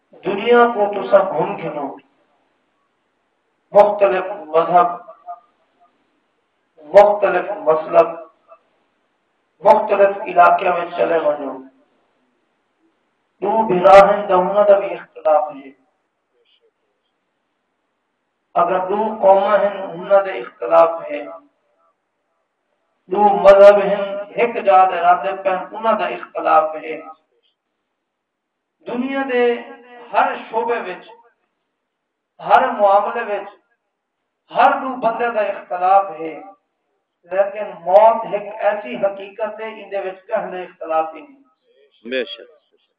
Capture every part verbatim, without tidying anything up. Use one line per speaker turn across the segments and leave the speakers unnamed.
دنیا کو تو سب گھوم گھنو، مختلف مذہب، مختلف مسلک، مختلف علاقے میں چلے ونو، دو براہن دونوں کا بھی اختلاف ہے۔ اگر دو قوما ہیں انہوں کا اختلاف ہے، دو مذہب ہیں ایک جات ارادے پہ انہوں کا اختلاف ہے۔ دنیا دے ہر شعبے وچ، ہر معاملے وچ، ہر دو بندے کا اختلاف ہے، لیکن موت ایک ایسی حقیقت ہے ان دے وچ کہنے اختلاف ہی نہیں۔
بے شک،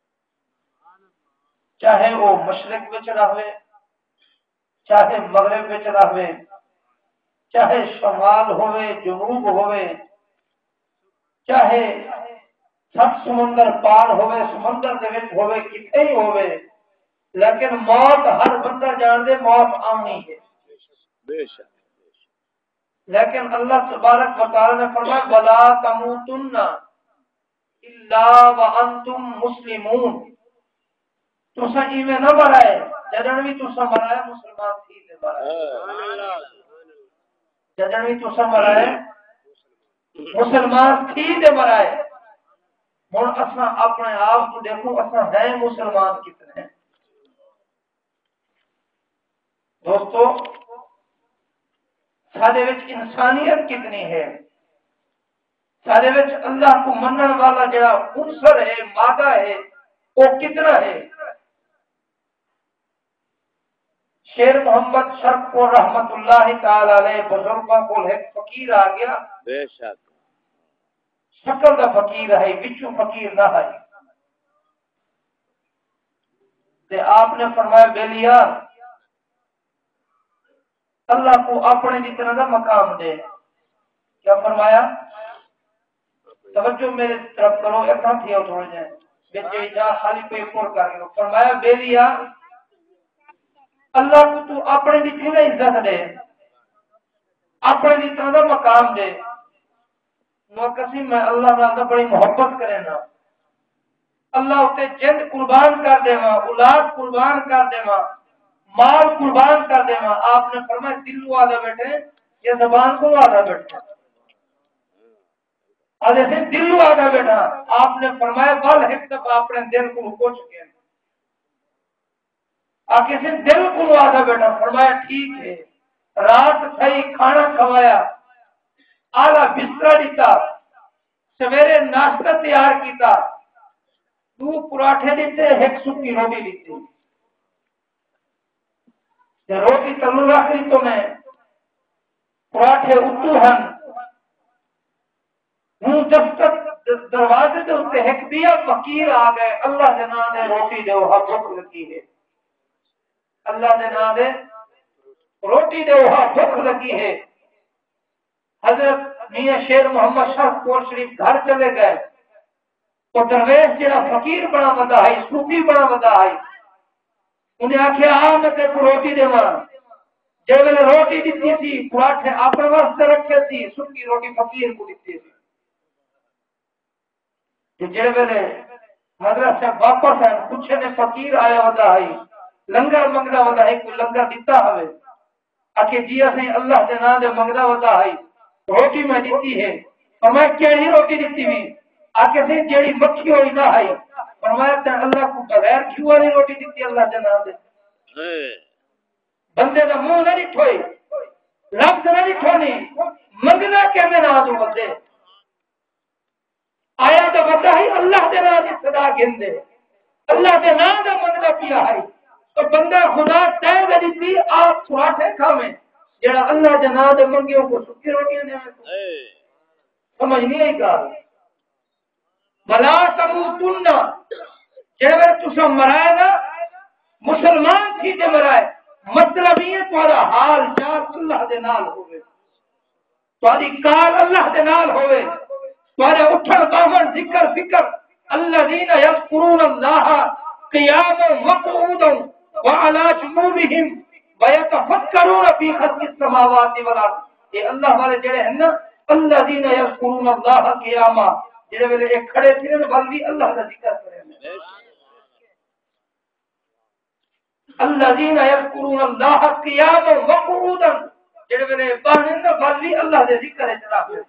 چاہے وہ مشرق وچ رہے، چاہے مغرب وچ رہے، چاہے شمال ہوئے جنوب ہوئے، چاہے سب سمندر پار ہوئے سمندر دے وچ ہوئے کتے ہی ہوئے، لیکن موت ہر بندہ جان دے موت آنی ہے۔
بے شک،
لیکن اللہ تبارک و تعالی نے فرمایا ولا تموتن الا وانتم مسلمون، تسا ایویں نہ مرائے جدن بھی تسا مرائے مسلمان تھی تے مرائے، جدن بھی تسا مرائے مسلمان تھی تے مرائے۔ ہن اساں اپنے آپ کو دیکھو اساں ہے مسلمان کتنے ہیں دوستو، سارے وچ انسانیت کتنی ہے، سارے وچ اللہ کو منن والا جڑا عنصر ہے مادہ ہے وہ کتنا ہے۔ شیر محمد شرف کو رحمت اللہ تعالی علیہ بزرگوں کو ایک فقیر آ گیا،
بے شک،
شکل دا فقیر ہے وچوں فقیر نہ ہے، تے آپ نے فرمایا بیلیا اللہ کو اپنے جتنا دا مقام دے۔ کیا فرمایا؟ توجہ میرے طرف کرو، ایسا تھیا تھوڑے جائیں بچے جا خالی پہ پور کر کے فرمایا بیلیا اللہ کو تو اپنے جتنا عزت دے، اپنے جتنا دا مقام دے۔ کسی میں اللہ تعالیٰ بڑی محبت کرے نا، اللہ اتے جند قربان کر دے ماں، اولاد قربان کر دے ماں، مال قربان کر دے ماں۔ آپ نے فرمایا دل آدھا بیٹھے یا زبان کو آدھا بیٹھے، جیسے دل آدھا بیٹھا آپ نے فرمایا بل ایک دفعہ اپنے دل کو کچھ کیا آ کسی دل کو آدھا بیٹھا فرمایا ٹھیک ہے، رات کھائی کھانا کھوایا آلہ بستر دیتا، سویرے ناشتہ تیار کیتا، دو پراٹھے دیتے ایک سکی روٹی دیتی، روٹی تلو رکھ لی تو میں پراٹھے اتو ہن ہوں جب تک دروازے سے اسے ایک دیا فقیر آ گئے، اللہ کے نام نے روٹی دے وہاں بھوک لگی ہے، اللہ کے نام نے روٹی دے وہاں بھوک لگی ہے۔ حضرت میاں شیر محمد شاہ کوٹ شریف گھر چلے گئے تو درویش جڑا فقیر بنا بندہ ہے صوفی بنا بندہ ہے انہیں آخیا آ میں تے کو روٹی دے ماں، جب میں روٹی دیتی تھی پراٹھے اپنے واسطے رکھے تھی، سکی روٹی فقیر کو دیتی تھی۔ جڑے ویلے حضرت سے واپس ہے پوچھے نے فقیر آیا ہوتا ہے لنگر منگدا ہوتا ہے کوئی لنگر دیتا ہوئے آکے جی اسیں اللہ دے نام دے منگدا ہوتا ہے روٹی میں دیتی ہے، فرمایا کیڑی روٹی دیتی ہوئی آکے سے جیڑی مکھی ہوئی نہ ہے، فرمایا تے اللہ کو بغیر گھی والی روٹی دیتی اللہ دے نام دے۔ بندے دا منہ نہ ڈٹھوئی لفظ نہ ڈٹھونی منگنا کہنے نہ دو بندے آیا تو بتا ہی اللہ دے نام دی صدا گن دے، اللہ دے نام دا منگنا پیا ہے تو بندہ خدا تے دے دیتی آپ پراٹھے کھاویں جڑا اللہ دے نام دے منگیوں کو سکی روٹیاں دے سمجھ نہیں آئی گا۔ بلا تموتن جڑا تسا مرائے نا مسلمان تھی تے مرائے مطلب یہ تمہارا حال چال اللہ دے نال ہوئے، تمہاری کال اللہ دے نال ہوئے، تمہارے اٹھن باہن ذکر فکر الذین یذکرون اللہ قیاما وقعودا وعلی جنوبہم ویتفکرون فی خلق السماوات والارض، یہ اللہ والے جڑے ہیں نا الذین یذکرون اللہ قیاما جڑے ویلے ایک کھڑے تھے نا بلدی اللہ کا ذکر کرے الذین یذکرون اللہ قیاما وقعودا جڑے ویلے باہر نہ بھلی اللہ دے ذکر وچ رہندے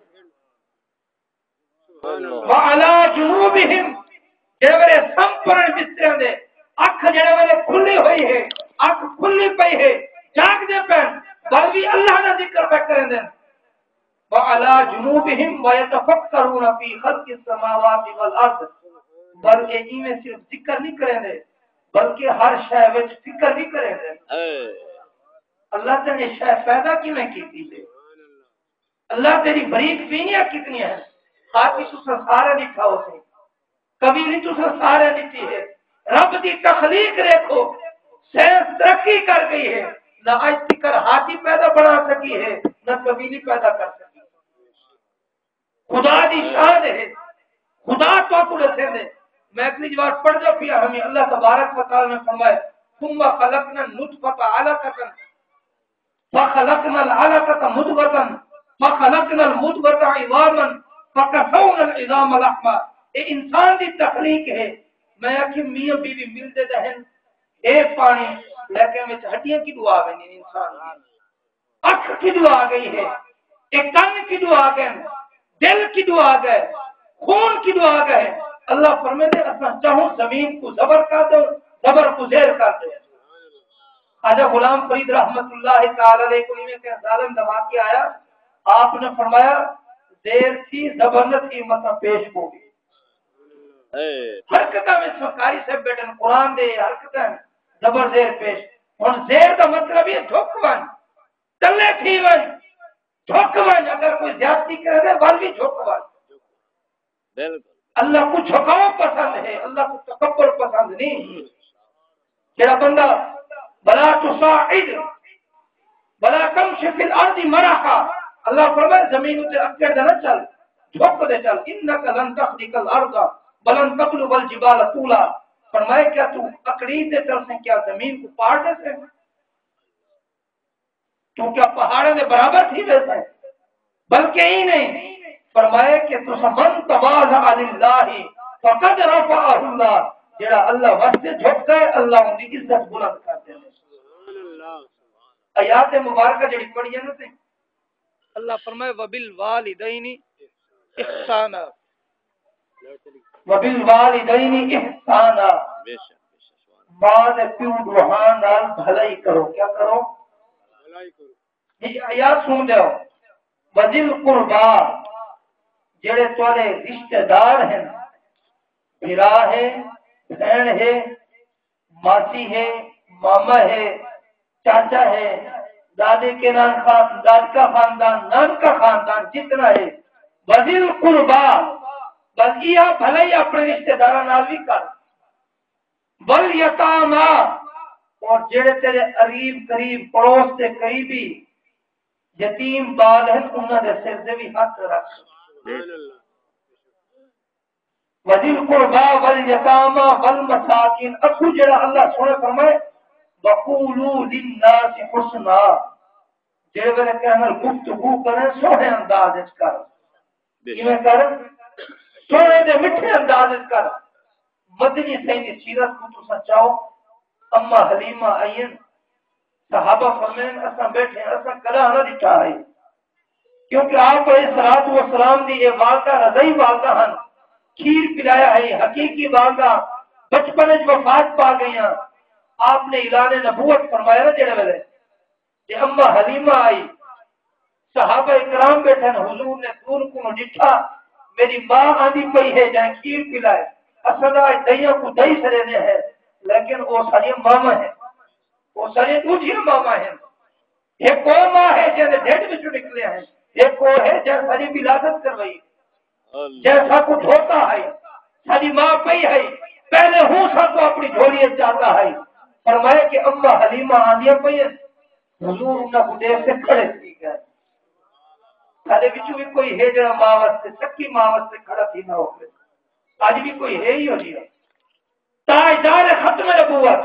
وعلی جنوبہم جڑے ویلے سمپرن بستر دے اکھ جڑے ویلے کھلی ہوئی ہے اکھ کھلی پئی ہے جاگ دے پین بھلی اللہ دا ذکر پہ کرندے وعلی جنوبہم ویتفکرون فی خلق السماوات والارض بلکہ ان میں صرف ذکر نہیں کرندے بلکہ ہر شے وچ فکر بھی کرندے اللہ نے شے پیدا کیویں کیتی ہے اللہ تیری بریک فینیاں کتنی ہیں خاطی تو سارے دکھاؤ سے کبھی نہیں تو سارے دیتی ہے رب دی تخلیق دیکھو سائنس ترقی کر گئی ہے نہ آج تک ہاتھی پیدا بنا سکی ہے نہ کبھی نہیں پیدا کر سکی خدا دی شان ہے خدا تو کو رسے دے میں اپنی جواب پڑھ جو پیا ہمیں اللہ تبارک و تعالی نے فرمایا ثم خلقنا النطفة علقة فخلقنا العلقة مضغة فخلقنا المضغة عظاما فكسونا العظام لحما اے انسان دی تخلیق ہے میں کہ میاں بیوی مل دے دہن اے پانی لیکن وچ ہڈیاں کی دعا گئی انسان کی اکھ کی دعا گئی ہے ایک کان کی دعا گئے دل کی دعا گئے خون کی دعا گئے اللہ فرمائے دے اپنا چاہوں زمین کو زبر کر دو زبر کو زیر کر دو خواجہ غلام فرید رحمت اللہ تعالی علیہ کو میں کہ ظالم دما کے آیا آپ نے فرمایا دیر تھی زبر نہ تھی مطلب پیش ہو گئی حرکتہ میں سرکاری سے بیٹن قرآن دے حرکتہ میں زبر زیر پیش اور زیر کا مطلب یہ جھک ون تلے تھی ون جھک ون اگر کوئی زیادتی کرے دے بل بھی جھک ون اللہ کو جھکاؤ پسند ہے اللہ کو تکبر پسند نہیں تیرا بندہ بلا تصاعد بلا تمشي في الارض مرحا اللہ فرمائے زمین تے اکڑ نہ چل جھک دے چل انک لن تخلق الارض بلن تبلغ الجبال طولا فرمائے کیا تو اکڑی دے چل سے کیا زمین کو پاڑ دے سے تو کیا پہاڑوں کے برابر تھی ویسے بلکہ ہی نہیں فرمائے کہ تو من تواضع للہ فقد رفعہ اللہ جڑا اللہ واسطے جھکتا ہے اللہ ان کی عزت بلند کرتے ہیں آیات مبارکہ جڑی پڑھی ہے نا تے اللہ فرمائے وبالوالدین احسانا وبالوالدین احسانا ماں دے پیو روحان نال بھلائی کرو کیا کرو بھلائی کرو یہ آیات سن دے وذل قربا جڑے تورے رشتہ دار ہیں بھرا ہے بہن ہے ماسی ہے ماما ہے چاچا ہے دادے کے نام خان داد کا خاندان نان کا خاندان جتنا ہے وذل قربا بس یہ بھلائی اپنے رشتہ داراں نال بھی کر بل یتاما اور جڑے تیرے قریب قریب پڑوس سے قریبی یتیم بال ہیں انہاں دے سر تے بھی ہاتھ رکھ وذل قربا والیتاما والمساکین اکو جڑا اللہ سونے فرمائے وقولوا للناس حسنا جڑے ویلے کہنا گفتگو کرے سونے انداز وچ کر کیویں کر سونے دے میٹھے انداز وچ کر مدنی سیدی سیرت کو تساں چاہو اما حلیمہ آئین صحابہ فرمائیں اساں بیٹھے اساں کلا نہ دکھا ہے کیونکہ آپ علیہ الصلوۃ والسلام دی یہ والدہ رضی والدہ ہن کھیر پلایا ہے حقیقی والدہ بچپن وچ وفات پا گئیاں آپ نے اعلان نبوت فرمایا نا جڑے ویلے کہ اما حلیمہ آئی صحابہ کرام بیٹھے حضور نے دور کو ڈٹھا میری ماں آندی پئی ہے جہاں کھیر پلائے اصل دہیاں کو دہی سرے نے ہے لیکن وہ ساری ماما ہے وہ ساری دوسری ماما ہے ایک وہ ماں ہے جہاں ڈھیٹ بچوں نکلے ہیں ایک وہ ہے جہاں ساری ولادت کروائی جیسا کچھ ہوتا ہے ساری ماں پئی ہے پہلے ہوں سب کو اپنی جھولی جاتا ہے فرمائے کہ اما حلیمہ آندیاں پئی حضور انہاں کو دیکھ سے کھڑے تھی گئے سارے بچوں بھی کوئی ہے جڑا ماں واسطے سکی ماں واسطے کھڑا تھی نہ ہو آج بھی کوئی ہے ہی ہو جی تاجدار ختم نبوت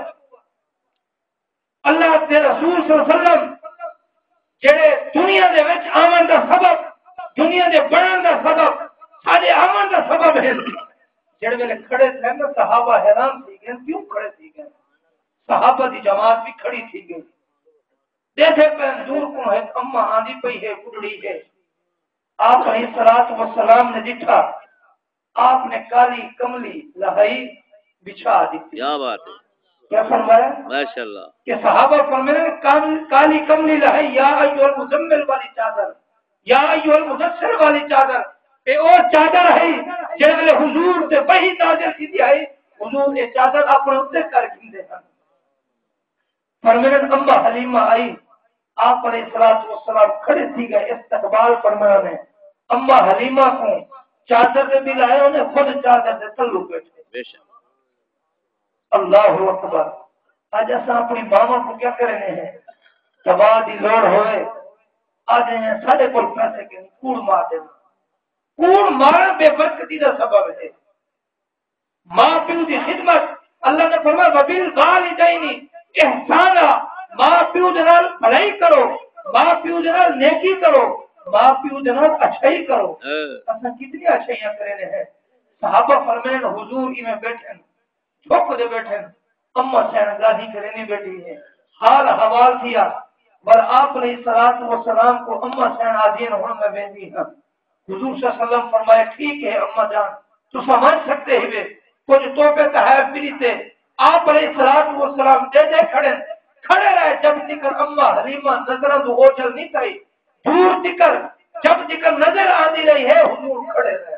اللہ کے رسول صلی اللہ علیہ وسلم جڑے دنیا دے وچ آمن دا سبب دنیا دے بڑھن دا سبب سارے آمن دا سبب ہے جڑے ویلے کھڑے تھے نا صحابہ حیران تھی گئے کیوں کھڑے تھی گئے صحابہ دی جماعت بھی کھڑی تھی گئی دیکھے پہ دور کو ہے اما آندھی پئی ہے بڑھڑی ہے آپ علیہ الصلوۃ والسلام نے دیکھا آپ نے کالی کملی لہائی بچھا دی تھی
کیا بات ہے
کیا فرمایا
ماشاءاللہ
کہ صحابہ فرمایا کالی کملی لہائی یا ایھا المزمل والی چادر یا ایھا المدثر والی چادر اے اور چادر ہے جے حضور تے وحی نازل کی ہے حضور اے چادر اپنے اوتے کر گھندے ہیں فرمایا اما حلیمہ آئی آپ علیہ الصلوۃ والسلام کھڑے تھی گئے استقبال فرمایا نے اما حلیمہ کو چادر دے بھی لائے انہیں خود چادر دے تلو بیٹھے
بے شک
اللہ اکبر آج ایسا اپنی ماما کو کیا کرنے ہیں دوا دی لوڑ ہوئے آج ہیں سارے کو پیسے کے کوڑ مار دینا کوڑ مار بے برکتی کا سبب ہے ماں پیو دی خدمت اللہ نے فرمایا وبال والدین احسانا ماں پیو دے نال بھلائی کرو ماں پیو دے نال نیکی کرو ماں پیو دے نال اچھائی کرو اساں کتنی اچھائیاں کرنے ہیں صحابہ فرمائے حضور ہی میں بیٹھے جھوک دے بیٹھے اما سین گاہی کرنے بیٹھی ہے حال حوال کیا بل آپ علیہ الصلوۃ والسلام کو اما سین آدین ہن میں بیندی ہاں حضور صلی اللہ علیہ وسلم فرمائے ٹھیک ہے اما جان تو سمجھ سکتے ہوئے کچھ توبے تحائف بھی تھے آپ علیہ الصلوۃ والسلام دے دے کھڑے کھڑے رہے جب تک اما حلیمہ نظر تو اوجل نہیں کئی دور تک جب تک نظر آتی رہی ہے حضور کھڑے رہے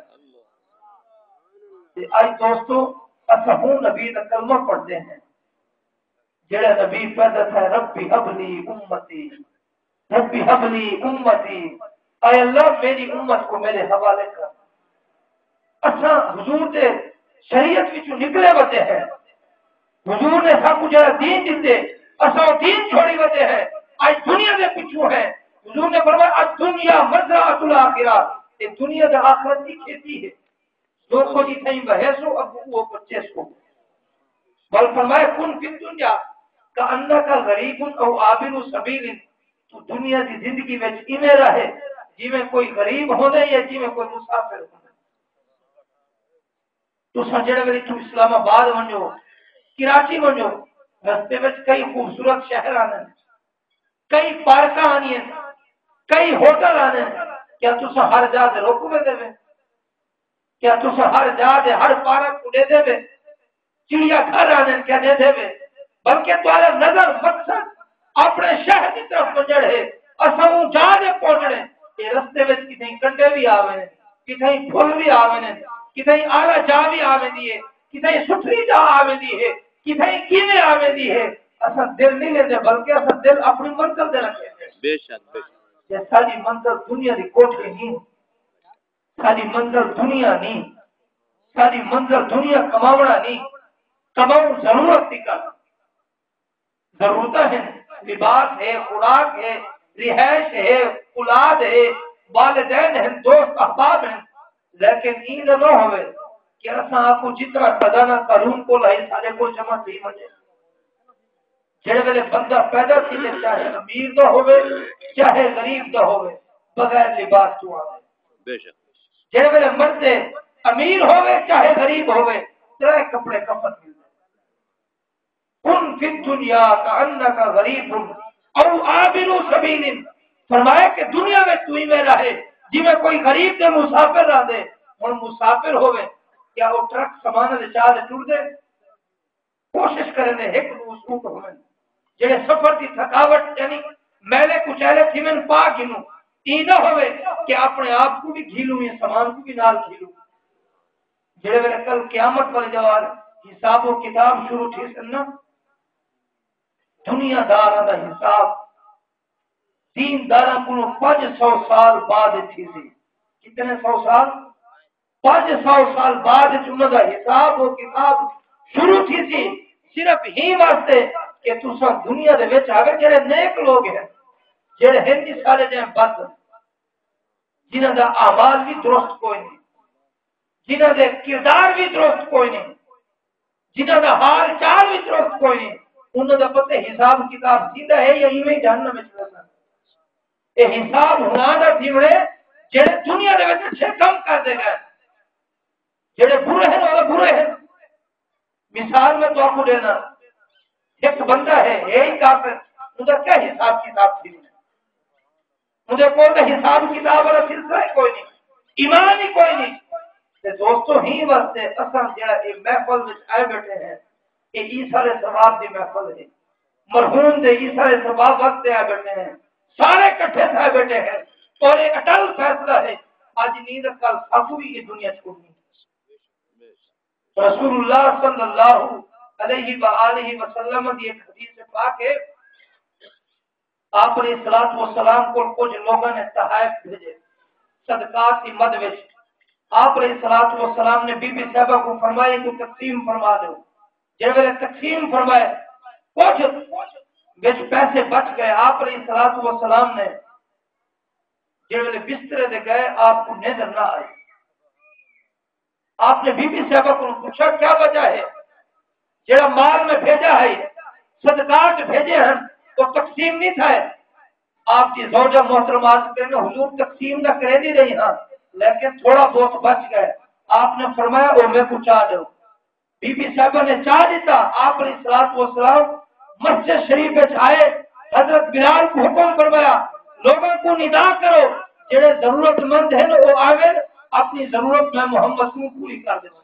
آج دوستو اسہوں نبی کا کلمہ پڑھتے ہیں جڑا نبی پیدا تھا ربی حبلی امتی ربی حبلی امتی اے اللہ میری امت کو میرے حوالے کر اساں حضور دے شریعت وچوں نکلے وتے ہیں حضور نے سب کچھ دین دیتے اساں دین چھوڑی وتے ہیں آج دنیا دے پیچھے ہے حضور نے فرمایا الدنیا مزرعۃ الاخرہ یہ دنیا دے آخرت کی کھیتی ہے جو کو جی تھیں بہسو اب وہ بچے سو بل فرمایا کن فی دنیا کا انہ کا غریب او عابر سبیل تو دنیا دی زندگی وچ ایویں رہے جی میں کوئی غریب ہوندے یا جی میں کوئی مسافر ہوندے تو سجڑے وچ تو اسلام آباد ونجو کراچی ونجو رستے وچ کئی خوبصورت شہر آنے کئی پارکاں آنی ہیں کئی ہوٹل آنے کیا تسا ہر جا دے روک میں دے کیا تسا ہر جا دے ہر پارک کو دے دے چڑیا گھر آنے کیا دے دے بلکہ تمہارا نظر مقصد اپنے شہر کی طرف پہنچڑ ہے اساں جا دے پہنچنے یہ رستے وچ کتھیں کنڈے بھی آوے کتھیں پھل بھی آوے کتھیں آلا جا بھی آوے دی ہے کتھیں ستھری جا آوے دی ہے کتھیں کینے آوے دی ہے اساں دل نہیں لیندے بلکہ اساں دل اپنی منزل دے رکھے
بے شک بے شک
یہ ساری منزل دنیا دی کوٹھی نہیں ساری منزل دنیا نہیں ساری منزل دنیا کماونا نہیں کماؤ ضرورت کی کر ضرورت ہے لباس ہے خوراک ہے رہائش ہے اولاد ہے والدین ہیں دوست احباب ہیں لیکن این نہ ہوئے کہ اساں آپ کو جتنا خزانہ قانون کو لائی سارے کو جمع نہیں مجھے جڑے ویلے بندہ پیدا تھی چاہے امیر نہ ہوئے چاہے غریب نہ ہوئے بغیر لباس تو آوے
بے شک
جڑے ویلے مرتے امیر ہوئے چاہے غریب ہوئے تیرے کپڑے کفن ملتے ان فی الدنیا کانک غریب او عابر سبیل فرمایا کہ دنیا میں تو ہی میں رہے جی میں کوئی غریب دے مسافر رہ دے اور مسافر ہوئے کیا وہ ٹرک سامان دے چاہ دے ٹر دے کوشش کرنے ایک دوسروں کو ہوئے جڑے سفر کی تھکاوٹ یعنی میلے کچیلے تھی میں پا گنوں ای نہ ہوئے کہ اپنے آپ کو بھی گھیلوں یہ سامان کو بھی نال گھیلوں جڑے ویلے کل قیامت والے جوار حساب و کتاب شروع تھی سننا دنیا داراں دا حساب دین داراں کو پانچ سو سال بعد تھی سی کتنے سو سال پانچ سو سال بعد انہاں دا حساب و کتاب شروع تھی سی صرف ہی واسطے کہ تساں دنیا دے وچ آوے جڑے نیک لوگ ہیں جڑے ہندی سارے دے بد جنہاں دا اعمال بھی درست کوئی نہیں جنہاں دے کردار بھی درست کوئی نہیں جنہاں دا حال چال بھی درست کوئی نہیں انہاں دا پتہ حساب کتاب سیدھا ہے یا ایویں جہنم وچ رہنا اے حساب ہونا دا دیوڑے جڑے دنیا دے وچ اچھے کام کر دے گئے جڑے برے ہیں وہ برے ہیں مثال میں تو آپ کو دینا ایک بندہ ہے یہی کافر مجھے کیا حساب کتاب تھی مجھے کوئی حساب کتاب والا سلسلہ ہی کوئی نہیں ایمان ہی کوئی نہیں تے دوستو ہی واسطے اصل جڑا یہ محفل وچ آئے بیٹھے ہیں کہ عیسیٰ علیہ السلام دی محفل ہے مرحوم دے عیسیٰ علیہ السلام واسطے آئے بیٹھے ہیں سارے کٹھے تھے بیٹھے ہیں اور ایک اٹل فیصلہ ہے آج نیند کل ساتھو بھی یہ دنیا چھوڑنی رسول اللہ صلی اللہ علیہ وآلہ وسلم کی ایک حدیث پاک ہے آپ علیہ الصلوۃ والسلام کو کچھ لوگوں نے تحائف بھیجے صدقات کی مد وچ آپ علیہ الصلوۃ والسلام نے بی بی صاحبہ کو فرمایا کہ تقسیم فرما دو جب وہ تقسیم فرمائے کچھ وچ پیسے بچ گئے آپ علیہ الصلوۃ والسلام نے جب وہ بستر دے گئے آپ کو نیند نہ آئی آپ نے بی بی صاحبہ کو پوچھا کیا وجہ ہے جڑا مال میں بھیجا ہے صدقات بھیجے ہیں تو تقسیم نہیں تھا آپ کی زوجہ محترمہ نے حضور تقسیم نہ کرے نہیں رہی ہاں لیکن تھوڑا بہت بچ گئے آپ نے فرمایا او میں کو چاہ دو بی بی صاحبہ نے چاہ دیتا آپ علیہ الصلوۃ والسلام مسجد شریف میں آئے حضرت بلال کو حکم فرمایا لوگوں کو ندا کرو جڑے ضرورت مند ہیں وہ آوے اپنی ضرورت میں محمد کو پوری کر دیں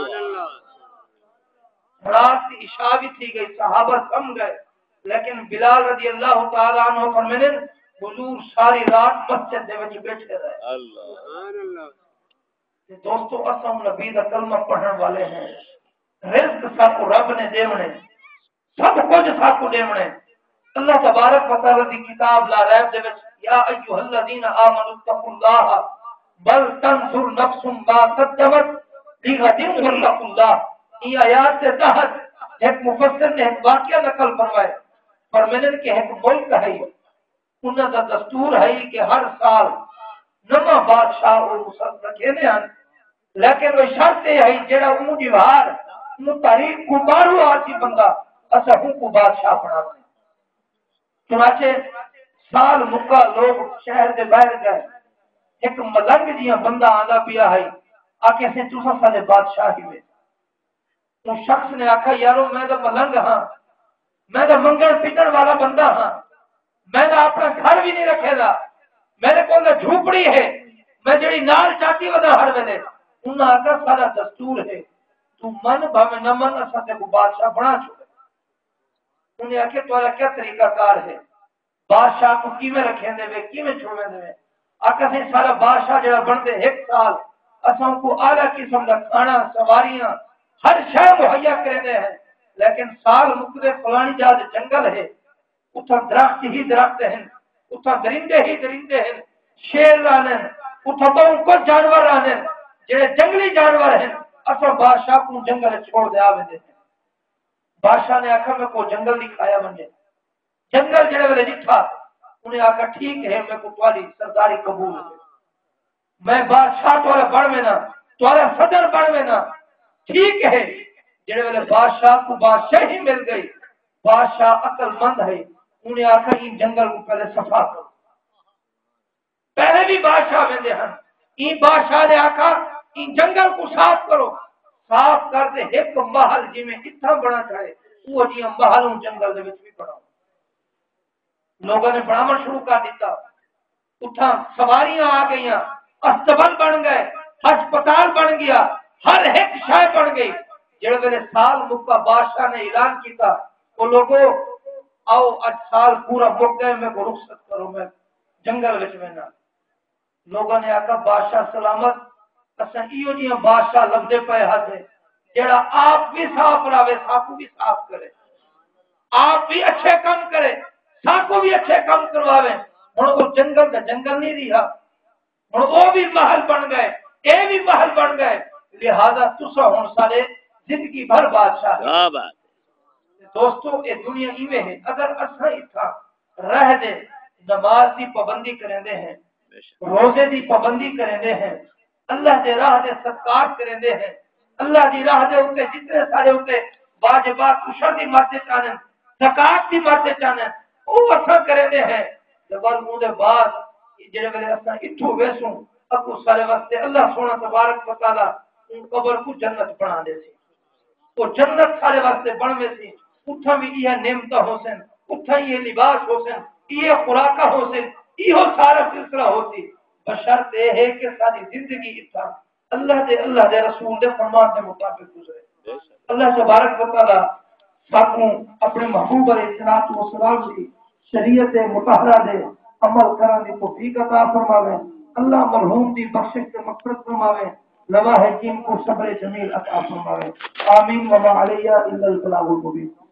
رات کی عشاء بھی تھی گئی صحابہ کم گئے لیکن بلال رضی اللہ تعالی عنہ فرمانے حضور ساری رات مسجد دے وچ بیٹھے رہے اللہ اللہ دوستو اسم نبی دا کلمہ پڑھنے والے ہیں رزق سب کو رب نے دیونے سب کچھ سب کو دیونے اللہ تبارک و تعالی دی کتاب لا ریب دے وچ یا ایھا الذین آمنوا اتقوا اللہ بل تنظر نفس ما قدمت لغد واتقوا اللہ یہ آیات سے تحت ایک مفسر نے ایک واقعہ نقل فرمایا فرمانے کہ ایک ملک ہے انہاں دا دستور ہے کہ ہر سال نواں بادشاہ اور مسلط رکھے نے ہیں لیکن وہ شرط ہے جڑا اون دیوار اون تاریخ کو بارو آتی بندہ اسا ہوں کو بادشاہ بنا دیں چنانچہ سال مکہ لوگ شہر دے باہر گئے ایک ملنگ جیاں بندہ آندا پیا ہے آکے سے تساں سارے بادشاہ ہی میں اس شخص نے آکھا یارو میں تو ملنگ ہاں میں تو منگل پیٹن والا بندہ ہاں میں نے اپنا گھر بھی نہیں رکھے گا میرے کو جھوپڑی ہے میں جڑی نال چاہتی ودا ہر ویلے انہاں آکھا سارا دستور ہے تو من بھاوے نہ من اساں تے کو بادشاہ بنا چھوڑے انہیں آکھے تمہارا کیا طریقہ کار ہے بادشاہ کو کیویں رکھیں دے وے کیویں چھوڑیں دے آکھا سے سارا بادشاہ جڑا بن دے ایک سال اساں کو اعلی قسم دا کھانا سواریاں ہر شے مہیا کرے ہیں لیکن سال مکدے فلانی جاد جنگل ہے اتھا درخت ہی درخت ہیں اتھا درندے ہی درندے ہیں شیر رانے اتھا تو کچھ جانور رانے جڑے جنگلی جانور ہیں اساں بادشاہ کو جنگل چھوڑ دے آوے دے بادشاہ نے آکھا میں کو جنگل دکھایا منجے جنگل جڑے والے دکھا انہیں آکھا ٹھیک ہے میں کو توالی سرداری قبول ہے میں بادشاہ توالا بڑھ میں نا توالا صدر بڑھ میں نا ٹھیک ہے جڑے والے بادشاہ کو بادشاہی مل گئی بادشاہ عقل مند ہے انہیں آکھا ان جنگل کو پہلے صفا کرو پہلے بھی بادشاہ میں دے ہن ان بادشاہ نے آکھا ان جنگل کو صاف کرو صاف کر دے ایک محل جی میں اتنا بڑا چاہے وہ جی محل ان جنگل دے وچ بھی بڑھاؤ لوگوں نے بڑھانا شروع کر دیتا اتھا سواریاں آ گئیاں استبل بن گئے ہسپتال بن گیا ہر ایک شے بن گئی جڑے ویلے سال مکہ بادشاہ نے اعلان کیتا وہ لوگوں آؤ اج سال پورا مک گئے میں کو رخصت کرو میں جنگل وچ میں نہ لوگوں نے آکھا بادشاہ سلامت اساں ایو جیاں بادشاہ لبدے پئے ہاتھ جڑا آپ بھی صاف راوے ساکو بھی صاف کرے آپ بھی اچھے کام کرے ساکو بھی اچھے کام کرواوے ہن وہ جنگل دا جنگل نہیں رہا ہن وہ بھی محل بن گئے اے بھی محل بن گئے لہذا تسا ہن سارے زندگی بھر بادشاہ کیا بات دوستو اے دنیا ایویں ہے اگر اساں اتھا رہ دے نماز دی پابندی کریندے ہیں روزے دی پابندی کریندے ہیں اللہ دے راہ دے صدقات کریندے ہیں اللہ دی راہ دے اوتے جتنے سارے اوتے واجبات عشر دی مرتے چاہن زکات دی مرتے چاہن او اساں کریندے ہیں جب اون دے بعد جڑے ویلے اساں ایتھوں ویسوں اکو سارے واسطے اللہ سونا تبارک و تعالی ان قبر کو جنت بنا دے سی وہ جنت سارے واسطے بن وے سی اتھا بھی یہ نعمتہ ہو سن، اتھا یہ لباس ہو سن، یہ خوراکہ ہو سن، یہ سارا سلسلہ ہوتی، بشرط یہ ہے کہ ساری زندگی اتھا اللہ دے اللہ دے رسول دے فرمان کے مطابق گزرے۔ اللہ تبارک و تعالی ساتھوں اپنے محبوب علیہ الصلوۃ والسلام کی شریعت مطہرہ دے عمل کرنے کی توفیق عطا فرماوے۔ اللہ مرحوم دی بخشش سے مغفرت فرماوے، لواحقین کو صبر جمیل عطا فرماوے۔ آمین وما علیہ الا البلاغ المبین۔